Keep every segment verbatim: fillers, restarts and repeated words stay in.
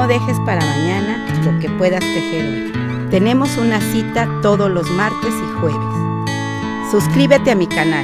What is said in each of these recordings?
No dejes para mañana lo que puedas tejer hoy. Tenemos una cita todos los martes y jueves. Suscríbete a mi canal.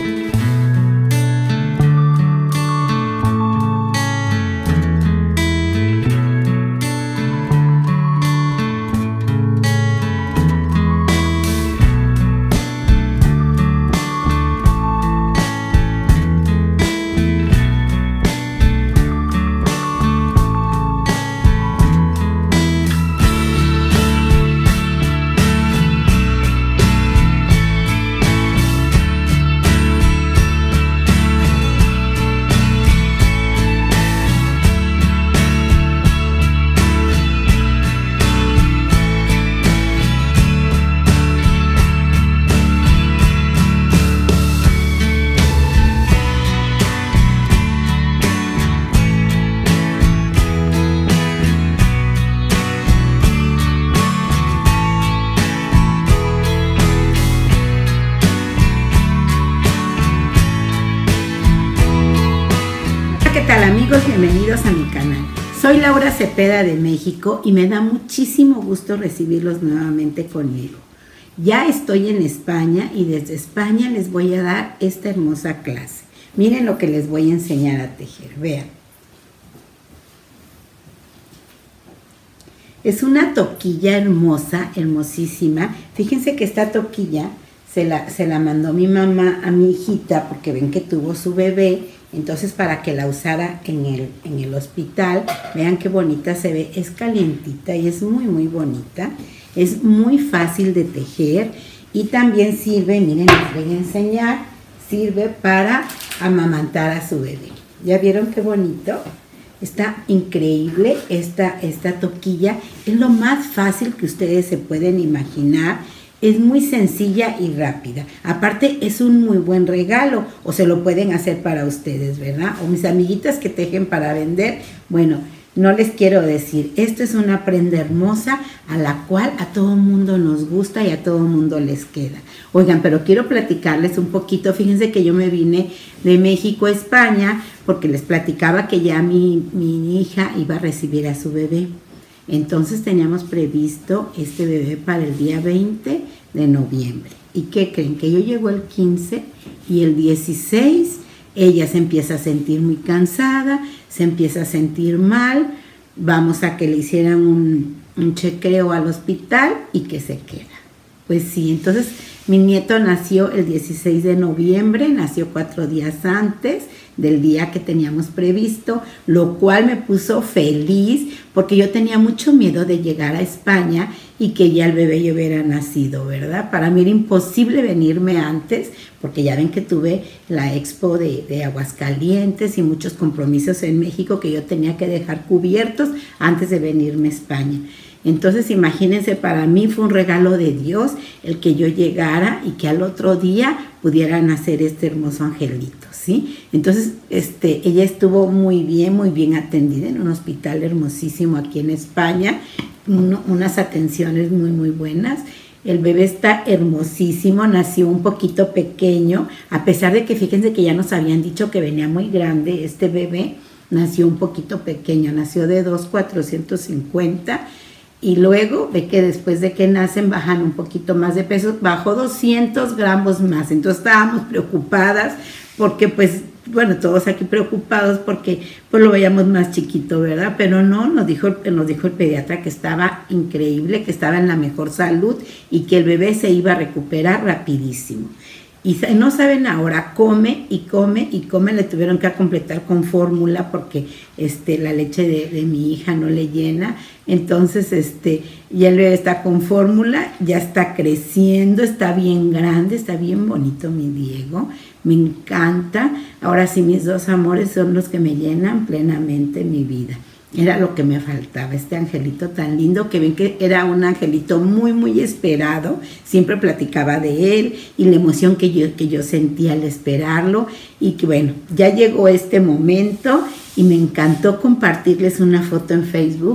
¿Qué tal, amigos? Bienvenidos a mi canal. Soy Laura Cepeda de México y me da muchísimo gusto recibirlos nuevamente conmigo. Ya estoy en España y desde España les voy a dar esta hermosa clase. Miren lo que les voy a enseñar a tejer, vean. Es una toquilla hermosa, hermosísima. Fíjense que esta toquilla se la, se la mandó mi mamá a mi hijita porque ven que tuvo su bebé. Entonces, para que la usara en el, en el hospital, vean qué bonita se ve, es calientita y es muy muy bonita, es muy fácil de tejer y también sirve, miren, les voy a enseñar, sirve para amamantar a su bebé. ¿Ya vieron qué bonito? Está increíble esta, esta toquilla, es lo más fácil que ustedes se pueden imaginar. Es muy sencilla y rápida. Aparte, es un muy buen regalo o se lo pueden hacer para ustedes, ¿verdad? O mis amiguitas que tejen para vender. Bueno, no les quiero decir, esto es una prenda hermosa a la cual a todo mundo nos gusta y a todo mundo les queda. Oigan, pero quiero platicarles un poquito. Fíjense que yo me vine de México a España porque les platicaba que ya mi, mi hija iba a recibir a su bebé. Entonces teníamos previsto este bebé para el día veinte de noviembre. ¿Y qué creen? Que yo llego el quince y el dieciséis ella se empieza a sentir muy cansada, se empieza a sentir mal, vamos a que le hicieran un, un chequeo al hospital y que se queda. Pues sí, entonces mi nieto nació el dieciséis de noviembre, nació cuatro días antes del día que teníamos previsto, lo cual me puso feliz porque yo tenía mucho miedo de llegar a España y que ya el bebé ya hubiera nacido, ¿verdad? Para mí era imposible venirme antes porque ya ven que tuve la expo de, de Aguascalientes y muchos compromisos en México que yo tenía que dejar cubiertos antes de venirme a España. Entonces, imagínense, para mí fue un regalo de Dios el que yo llegara y que al otro día pudiera nacer este hermoso angelito, ¿sí? Entonces, este, ella estuvo muy bien, muy bien atendida en un hospital hermosísimo aquí en España, uno, unas atenciones muy, muy buenas. El bebé está hermosísimo, nació un poquito pequeño, a pesar de que fíjense que ya nos habían dicho que venía muy grande este bebé, nació un poquito pequeño, nació de dos mil cuatrocientos cincuenta. Y luego ve que después de que nacen bajan un poquito más de peso, bajó doscientos gramos más. Entonces estábamos preocupadas porque pues, bueno, todos aquí preocupados porque pues lo veíamos más chiquito, ¿verdad? Pero no, nos dijo, nos dijo el pediatra que estaba increíble, que estaba en la mejor salud y que el bebé se iba a recuperar rapidísimo. Y no saben ahora, come y come y come, le tuvieron que completar con fórmula porque este, la leche de, de mi hija no le llena. Entonces, este, ya el bebé está con fórmula, ya está creciendo, está bien grande, está bien bonito mi Diego, me encanta. Ahora sí, mis dos amores son los que me llenan plenamente mi vida. Era lo que me faltaba, este angelito tan lindo, que ven que era un angelito muy, muy esperado. Siempre platicaba de él y la emoción que yo, que yo sentía al esperarlo. Y que bueno, ya llegó este momento y me encantó compartirles una foto en Facebook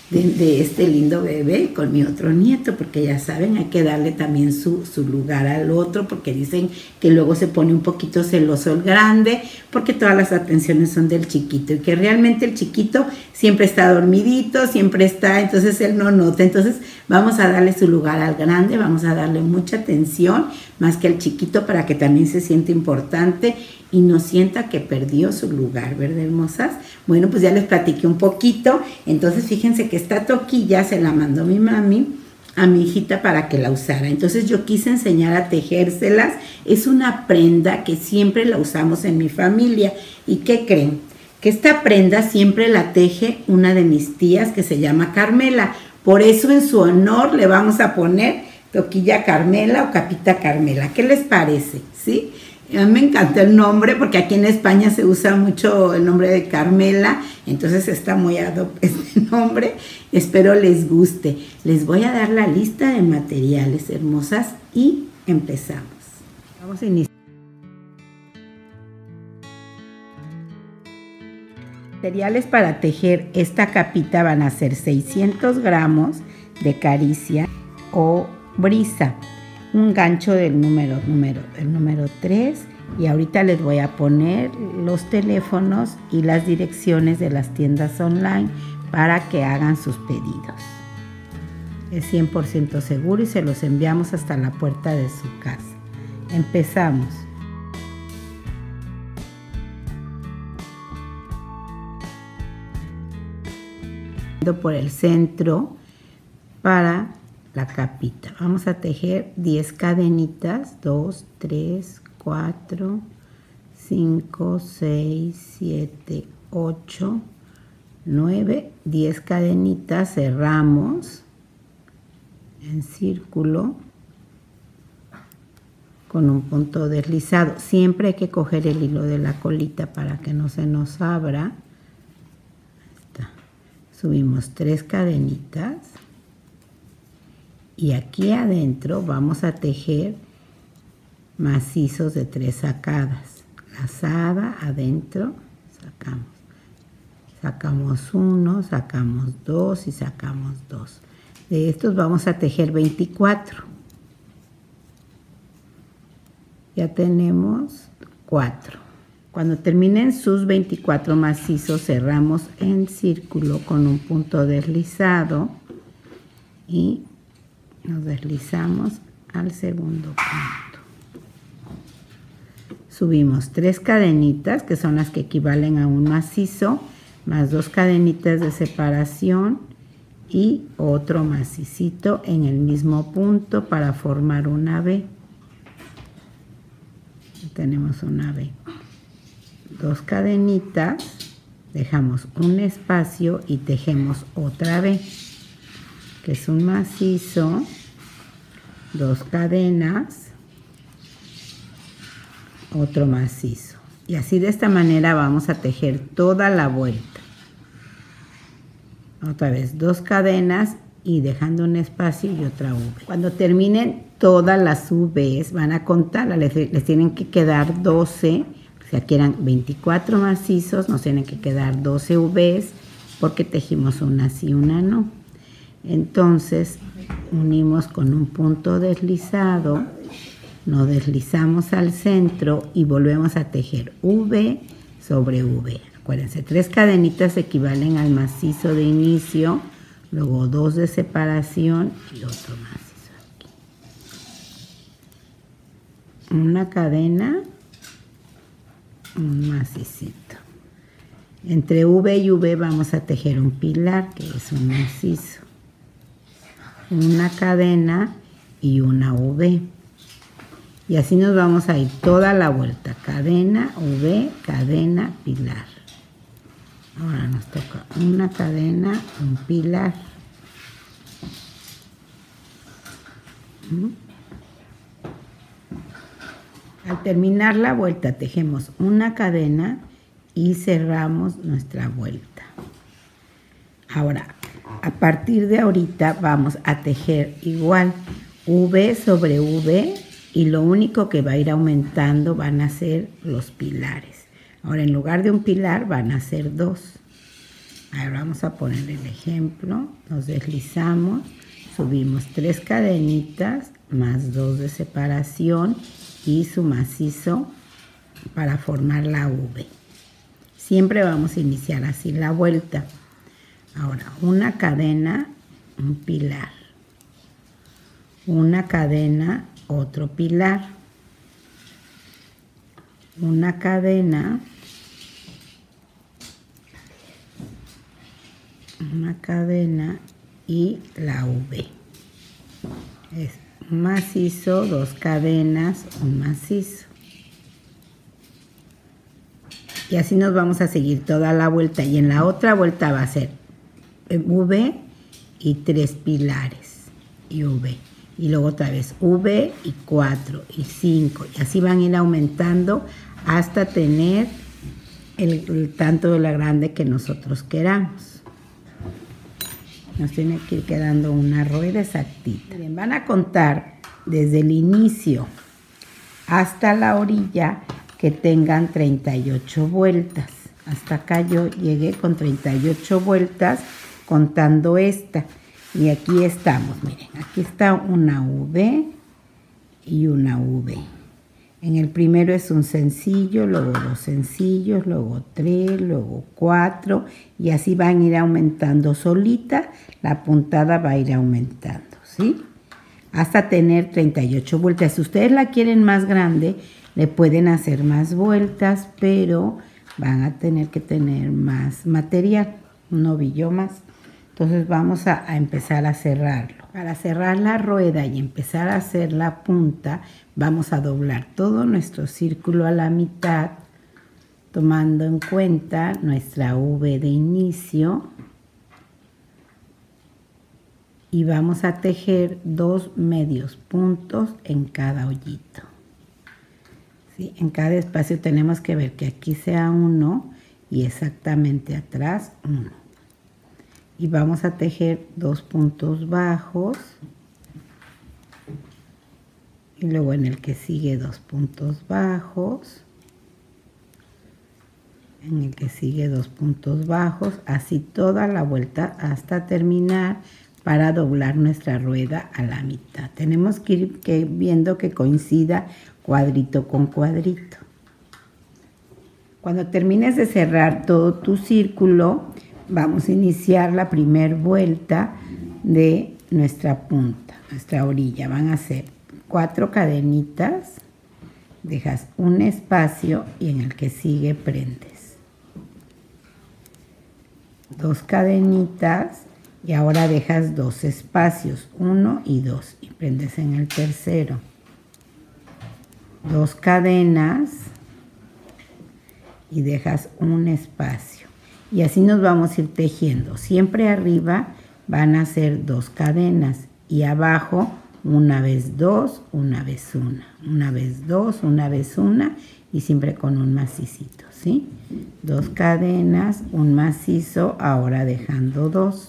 de, de este lindo bebé con mi otro nieto, porque ya saben, hay que darle también su, su lugar al otro, porque dicen que luego se pone un poquito celoso el grande, porque todas las atenciones son del chiquito, y que realmente el chiquito siempre está dormidito, siempre está, entonces él no nota. Entonces vamos a darle su lugar al grande, vamos a darle mucha atención, más que al chiquito, para que también se sienta importante y no sienta que perdió su lugar, ¿verdad, hermosas? Bueno, pues ya les platiqué un poquito. Entonces fíjense que esta toquilla se la mandó mi mami a mi hijita para que la usara. Entonces yo quise enseñar a tejérselas. Es una prenda que siempre la usamos en mi familia. ¿Y qué creen? Que esta prenda siempre la teje una de mis tías, que se llama Carmela. Por eso en su honor le vamos a poner toquilla Carmela o capita Carmela. ¿Qué les parece? ¿Sí? A mí me encantó el nombre, porque aquí en España se usa mucho el nombre de Carmela, entonces está muy ad hoc este nombre. Espero les guste. Les voy a dar la lista de materiales, hermosas, y empezamos. Vamos a iniciar. Materiales para tejer esta capita van a ser seiscientos gramos de caricia o brisa, un gancho del número, número, el número tres, y ahorita les voy a poner los teléfonos y las direcciones de las tiendas online para que hagan sus pedidos. Es cien por ciento seguro y se los enviamos hasta la puerta de su casa. Empezamos. Por el centro para la capita. Vamos a tejer diez cadenitas, dos, tres, cuatro, cinco, seis, siete, ocho, nueve, diez cadenitas, cerramos en círculo con un punto deslizado. Siempre hay que coger el hilo de la colita para que no se nos abra. Está. Subimos tres cadenitas. Y aquí adentro vamos a tejer macizos de tres sacadas. Lazada, adentro, sacamos. Sacamos uno, sacamos dos y sacamos dos. De estos vamos a tejer veinticuatro. Ya tenemos cuatro. Cuando terminen sus veinticuatro macizos, cerramos en círculo con un punto deslizado y nos deslizamos al segundo punto. Subimos tres cadenitas, que son las que equivalen a un macizo, más dos cadenitas de separación y otro macicito en el mismo punto para formar una V. Tenemos una V. Dos cadenitas, dejamos un espacio y tejemos otra V, que es un macizo, dos cadenas, otro macizo. Y así, de esta manera vamos a tejer toda la vuelta. Otra vez dos cadenas y dejando un espacio y otra V. Cuando terminen todas las V's van a contarlas, les, les tienen que quedar doce, o sea, que eran veinticuatro macizos, nos tienen que quedar doce V's porque tejimos una sí, una no. Entonces unimos con un punto deslizado, nos deslizamos al centro y volvemos a tejer V sobre V. Acuérdense, tres cadenitas equivalen al macizo de inicio, luego dos de separación y otro macizo aquí. Una cadena, un macicito. Entre V y V vamos a tejer un pilar, que es un macizo. Una cadena y una V. Y así nos vamos a ir toda la vuelta. Cadena, V, cadena, pilar. Ahora nos toca una cadena, un pilar. Al terminar la vuelta tejemos una cadena y cerramos nuestra vuelta. Ahora, a partir de ahorita vamos a tejer igual V sobre V y lo único que va a ir aumentando van a ser los pilares. Ahora, en lugar de un pilar van a ser dos. Ahora vamos a poner el ejemplo. Nos deslizamos, subimos tres cadenitas más dos de separación y su macizo para formar la V. Siempre vamos a iniciar así la vuelta. Ahora, una cadena, un pilar. Una cadena, otro pilar. Una cadena, una cadena y la V. Es un macizo, dos cadenas, un macizo. Y así nos vamos a seguir toda la vuelta. Y en la otra vuelta va a ser V y tres pilares y V. Y luego otra vez V y cuatro y cinco. Y así van a ir aumentando hasta tener el, el tanto de la grande que nosotros queramos. Nos tiene que ir quedando una rueda exactita. Miren, van a contar desde el inicio hasta la orilla que tengan treinta y ocho vueltas. Hasta acá yo llegué con treinta y ocho vueltas contando esta. Y aquí estamos, miren, aquí está una V y una V. En el primero es un sencillo, luego dos sencillos, luego tres, luego cuatro. Y así van a ir aumentando solita, la puntada va a ir aumentando, ¿sí? Hasta tener treinta y ocho vueltas. Si ustedes la quieren más grande, le pueden hacer más vueltas, pero van a tener que tener más material, un ovillo más. Entonces vamos a, a empezar a cerrarlo. Para cerrar la rueda y empezar a hacer la punta, vamos a doblar todo nuestro círculo a la mitad, tomando en cuenta nuestra V de inicio. Y vamos a tejer dos medios puntos en cada hoyito. ¿Sí? En cada espacio tenemos que ver que aquí sea uno y exactamente atrás uno. Y vamos a tejer dos puntos bajos y luego en el que sigue dos puntos bajos, en el que sigue dos puntos bajos, así toda la vuelta hasta terminar para doblar nuestra rueda a la mitad. Tenemos que ir que, viendo que coincida cuadrito con cuadrito. Cuando termines de cerrar todo tu círculo, vamos a iniciar la primera vuelta de nuestra punta, nuestra orilla. Van a ser cuatro cadenitas, dejas un espacio y en el que sigue prendes. Dos cadenitas y ahora dejas dos espacios, uno y dos, y prendes en el tercero. Dos cadenas y dejas un espacio. Y así nos vamos a ir tejiendo. Siempre arriba van a ser dos cadenas y abajo una vez dos, una vez una, una vez dos, una vez una y siempre con un macicito, ¿sí? Dos cadenas, un macizo, ahora dejando dos.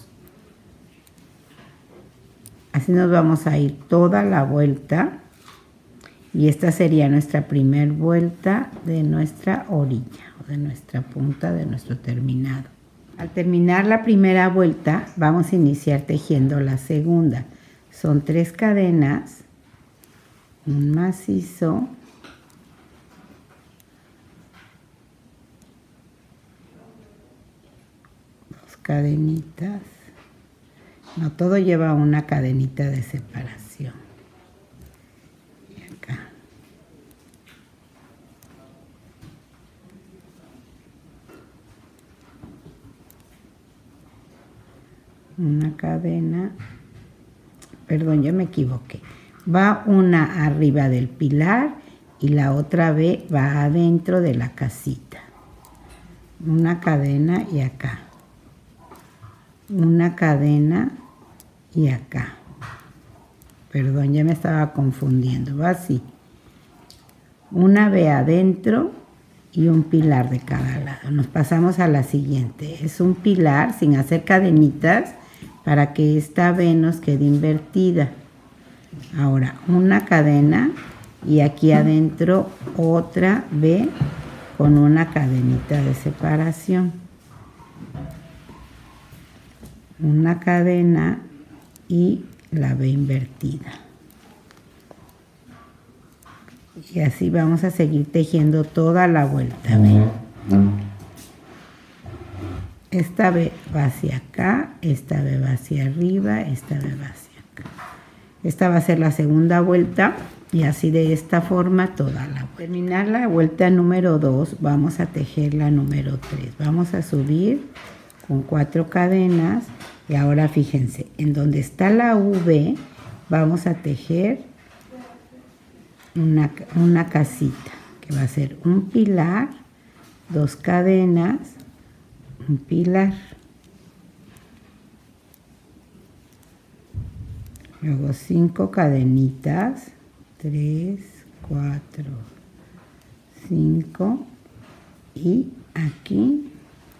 Así nos vamos a ir toda la vuelta y esta sería nuestra primer vuelta de nuestra orilla. De nuestra punta, de nuestro terminado. Al terminar la primera vuelta vamos a iniciar tejiendo la segunda. Son tres cadenas, un macizo, dos cadenitas. No, todo lleva una cadenita de separación. Y acá. Una cadena, perdón, yo me equivoqué, va una arriba del pilar y la otra V va adentro de la casita. Una cadena y acá, una cadena y acá, perdón, ya me estaba confundiendo, va así, una V adentro y un pilar de cada lado. Nos pasamos a la siguiente, es un pilar sin hacer cadenitas, para que esta V nos quede invertida. Ahora una cadena y aquí adentro otra V con una cadenita de separación. una cadena y la V invertida. Y así vamos a seguir tejiendo toda la vuelta. ¿Ven? Esta V va hacia acá, esta V va hacia arriba, esta V va hacia acá. Esta va a ser la segunda vuelta y así de esta forma toda la vuelta. Terminar la vuelta número dos, vamos a tejer la número tres. Vamos a subir con cuatro cadenas y ahora fíjense, en donde está la V vamos a tejer una, una casita que va a ser un pilar, dos cadenas, un pilar, luego cinco cadenitas, tres, cuatro, cinco y aquí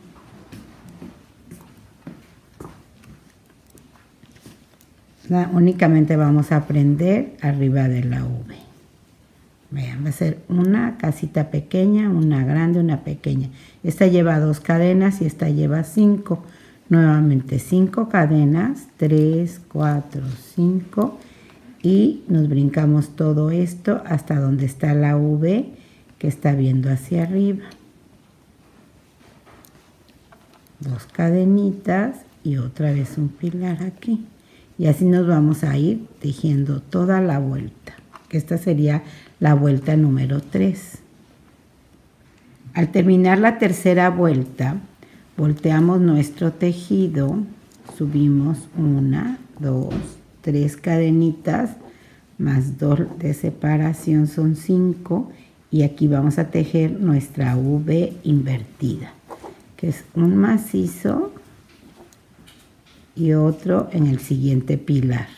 la, únicamente vamos a prender arriba de la V. Vean, va a ser una casita pequeña, una grande, una pequeña. Esta lleva dos cadenas y esta lleva cinco. Nuevamente cinco cadenas, tres, cuatro, cinco y nos brincamos todo esto hasta donde está la V que está viendo hacia arriba. Dos cadenitas y otra vez un pilar aquí. Y así nos vamos a ir tejiendo toda la vuelta. Esta sería la vuelta número tres. Al terminar la tercera vuelta, volteamos nuestro tejido, subimos una, dos, tres cadenitas, más dos de separación son cinco, y aquí vamos a tejer nuestra V invertida, que es un macizo y otro en el siguiente pilar.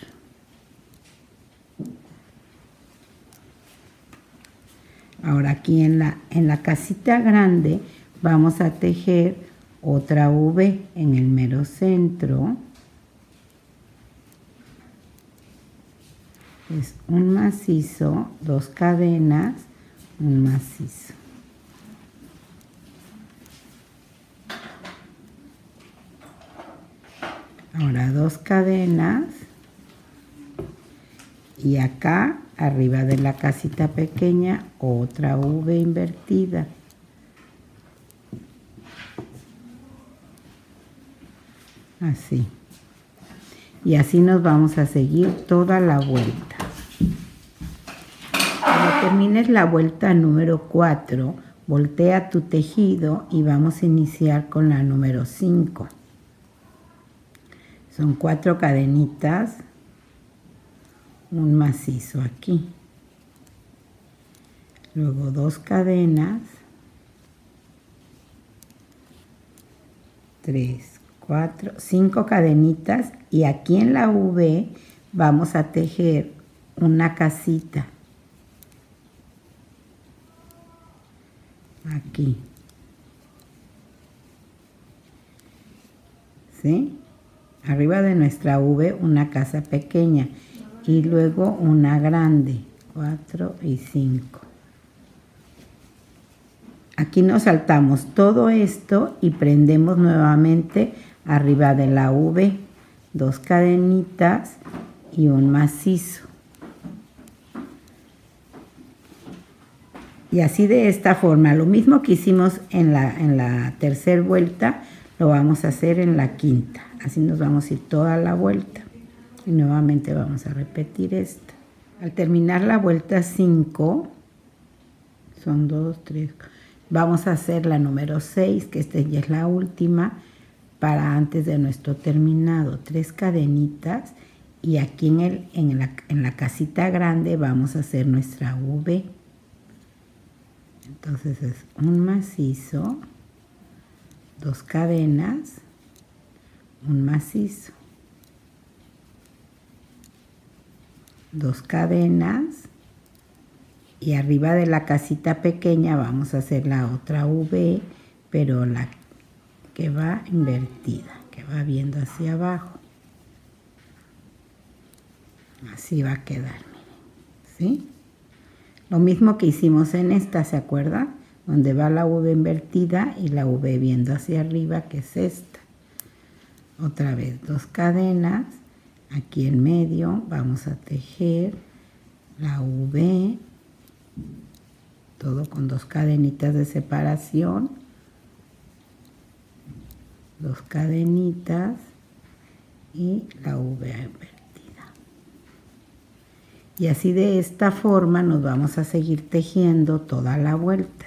Ahora aquí en la, en la casita grande vamos a tejer otra V en el mero centro. Es un macizo, dos cadenas, un macizo. Ahora dos cadenas y acá arriba de la casita pequeña otra V invertida. Así. Y así nos vamos a seguir toda la vuelta. Cuando termines la vuelta número cuatro, voltea tu tejido y vamos a iniciar con la número cinco. Son cuatro cadenitas, un macizo aquí, luego dos cadenas, tres, cuatro, cinco cadenitas y aquí en la V vamos a tejer una casita, aquí, ¿sí? Arriba de nuestra V una casa pequeña y luego una grande, cuatro y cinco. Aquí nos saltamos todo esto y prendemos nuevamente arriba de la V, dos cadenitas y un macizo. Y así de esta forma, lo mismo que hicimos en la, en la tercera vuelta, lo vamos a hacer en la quinta. Así nos vamos a ir toda la vuelta. Y nuevamente vamos a repetir esta. Al terminar la vuelta cinco, son dos, tres, vamos a hacer la número seis, que esta ya es la última, para antes de nuestro terminado. Tres cadenitas y aquí en, el, en, la, en la casita grande vamos a hacer nuestra V. Entonces es un macizo, dos cadenas, un macizo, dos cadenas y arriba de la casita pequeña vamos a hacer la otra V, pero la que va invertida, que va viendo hacia abajo. Así va a quedar, miren, ¿sí? Lo mismo que hicimos en esta, ¿se acuerdan? Donde va la V invertida y la V viendo hacia arriba, que es esta. Otra vez dos cadenas, aquí en medio vamos a tejer la V, todo con dos cadenitas de separación, dos cadenitas y la V invertida. Y así de esta forma nos vamos a seguir tejiendo toda la vuelta.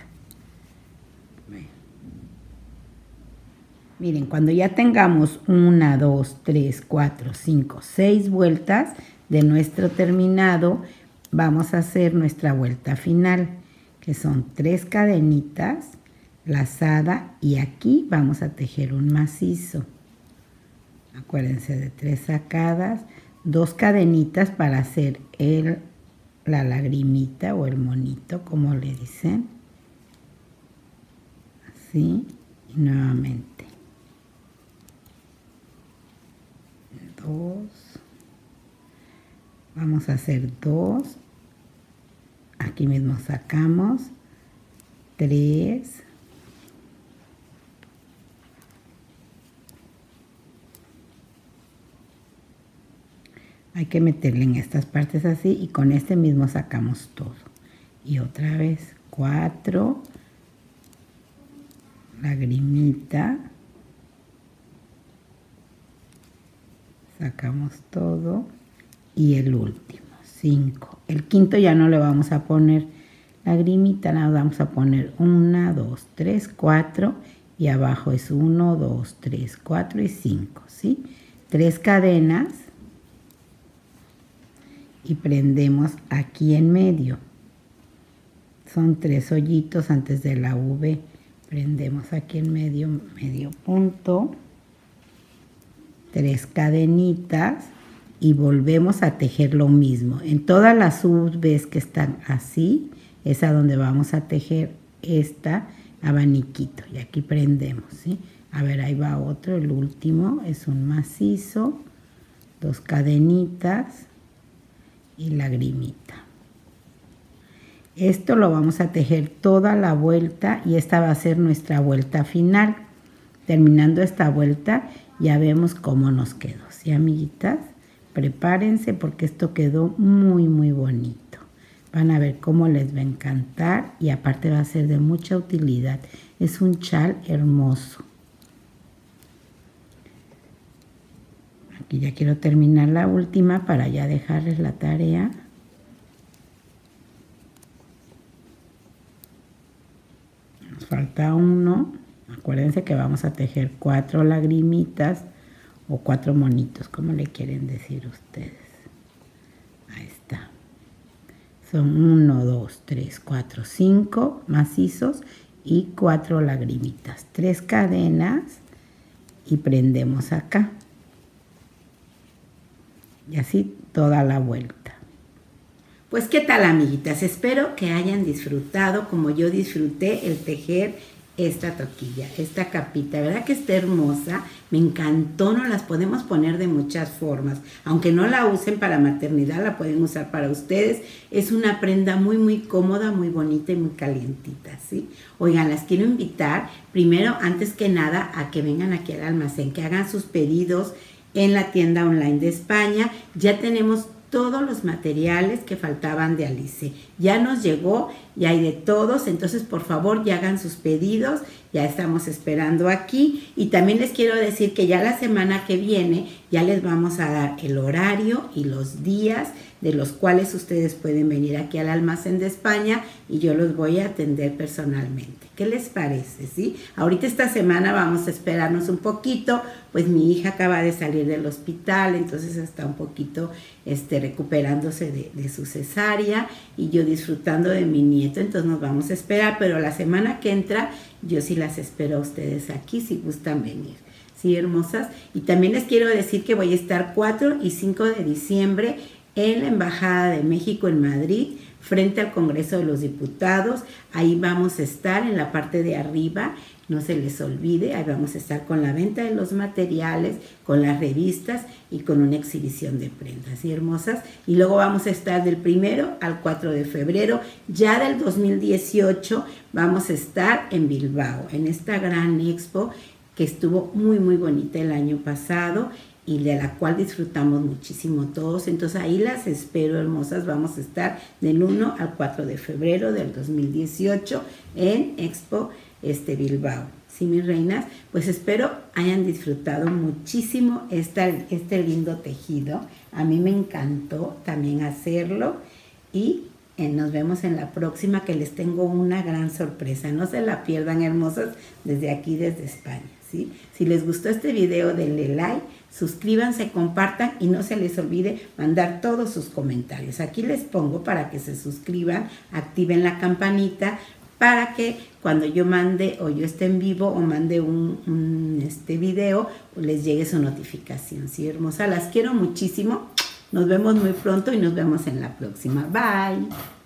Miren, cuando ya tengamos una, dos, tres, cuatro, cinco, seis vueltas de nuestro terminado, vamos a hacer nuestra vuelta final, que son tres cadenitas, lazada, y aquí vamos a tejer un macizo. Acuérdense de tres sacadas, dos cadenitas para hacer el, la lagrimita o el monito, como le dicen. Así, y nuevamente. Dos. Vamos a hacer dos. Aquí mismo sacamos. Tres. Hay que meterle en estas partes así y con este mismo sacamos todo. Y otra vez cuatro, lagrimita, sacamos todo y el último, cinco. El quinto ya no le vamos a poner lagrimita, nada, vamos a poner una, dos, tres, cuatro y abajo es uno, dos, tres, cuatro y cinco, ¿sí? Tres cadenas. Y prendemos aquí en medio. Son tres hoyitos antes de la V. Prendemos aquí en medio, medio punto. Tres cadenitas y volvemos a tejer lo mismo. En todas las V's que están así, es a donde vamos a tejer esta abaniquito. Y aquí prendemos, ¿sí? A ver, ahí va otro, el último. Es un macizo, dos cadenitas y lagrimita. Esto lo vamos a tejer toda la vuelta y esta va a ser nuestra vuelta final. Terminando esta vuelta ya vemos cómo nos quedó, ¿sí, amiguitas? Prepárense porque esto quedó muy muy bonito. Van a ver cómo les va a encantar y aparte va a ser de mucha utilidad. Es un chal hermoso. Aquí ya quiero terminar la última para ya dejarles la tarea. Nos falta uno. Acuérdense que vamos a tejer cuatro lagrimitas o cuatro monitos, como le quieren decir ustedes. Ahí está. Son uno, dos, tres, cuatro, cinco macizos y cuatro lagrimitas. Tres cadenas y prendemos acá. Y así toda la vuelta. Pues qué tal, amiguitas, espero que hayan disfrutado como yo disfruté el tejer esta toquilla, esta capita, ¿verdad que está hermosa? Me encantó, nos las podemos poner de muchas formas, aunque no la usen para maternidad, la pueden usar para ustedes. Es una prenda muy muy cómoda, muy bonita y muy calientita, ¿sí? Oigan, las quiero invitar primero, antes que nada, a que vengan aquí al almacén, que hagan sus pedidos en la tienda online de España. Ya tenemos todos los materiales que faltaban de Alice. Ya nos llegó, ya hay de todos, entonces por favor ya hagan sus pedidos, ya estamos esperando aquí. Y también les quiero decir que ya la semana que viene ya les vamos a dar el horario y los días de los cuales ustedes pueden venir aquí al almacén de España y yo los voy a atender personalmente. ¿Qué les parece? ¿Sí? Ahorita esta semana vamos a esperarnos un poquito, pues mi hija acaba de salir del hospital, entonces está un poquito este, recuperándose de, de su cesárea y yo disfrutando de mi nieto, entonces nos vamos a esperar, pero la semana que entra yo sí las espero a ustedes aquí si gustan venir. ¿Sí, hermosas? Y también les quiero decir que voy a estar cuatro y cinco de diciembre en la Embajada de México en Madrid, frente al Congreso de los Diputados. Ahí vamos a estar en la parte de arriba, no se les olvide, ahí vamos a estar con la venta de los materiales, con las revistas y con una exhibición de prendas, ¿sí, hermosas? Y luego vamos a estar del primero al cuatro de febrero, ya del dos mil dieciocho, vamos a estar en Bilbao, en esta gran expo que estuvo muy muy bonita el año pasado y de la cual disfrutamos muchísimo todos. Entonces ahí las espero, hermosas. Vamos a estar del uno al cuatro de febrero del dos mil dieciocho en Expo este, Bilbao. Sí, mis reinas, pues espero hayan disfrutado muchísimo esta, este lindo tejido. A mí me encantó también hacerlo y eh, nos vemos en la próxima, que les tengo una gran sorpresa. No se la pierdan, hermosas, desde aquí, desde España, ¿sí? Si les gustó este video, denle like, suscríbanse, compartan y no se les olvide mandar todos sus comentarios. Aquí les pongo para que se suscriban, activen la campanita, para que cuando yo mande o yo esté en vivo o mande un, un este video, les llegue su notificación. Sí, hermosa, las quiero muchísimo. Nos vemos muy pronto y nos vemos en la próxima. Bye.